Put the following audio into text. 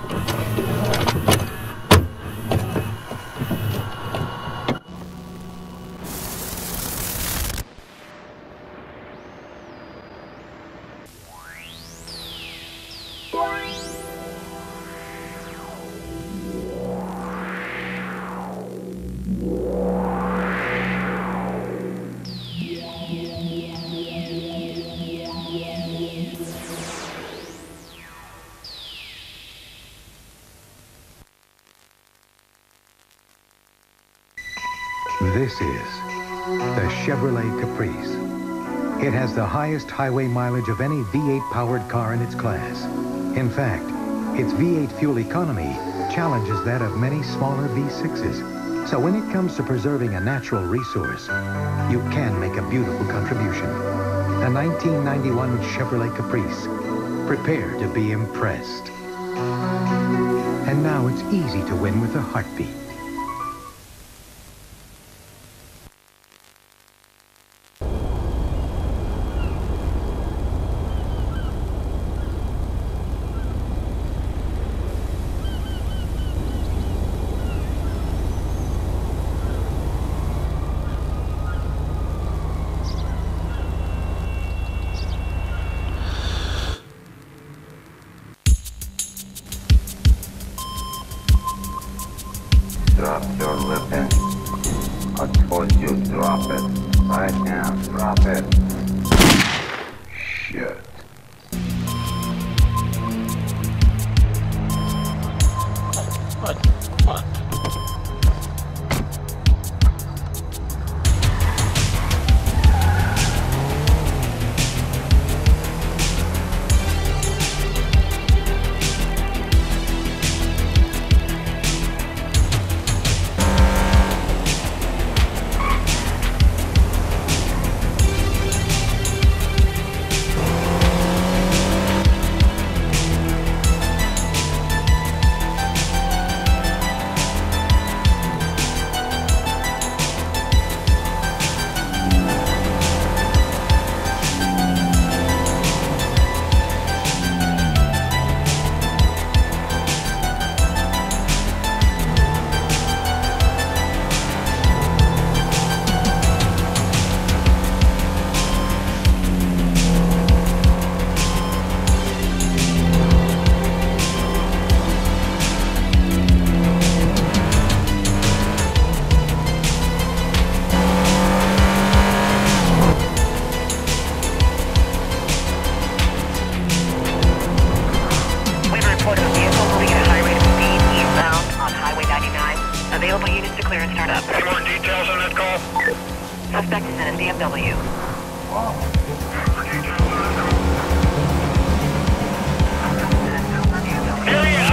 This is the Chevrolet Caprice. It has the highest highway mileage of any V8-powered car in its class. In fact, its V8 fuel economy challenges that of many smaller V6s. So when it comes to preserving a natural resource, you can make a beautiful contribution. The 1991 Chevrolet Caprice. Prepare to be impressed. And now it's easy to win with a heartbeat. Drop your weapon. I told you drop it. Right now, drop it. Shit. What? Available units to clear and start up. Any more details on that call? Suspect is in a BMW. Here he is.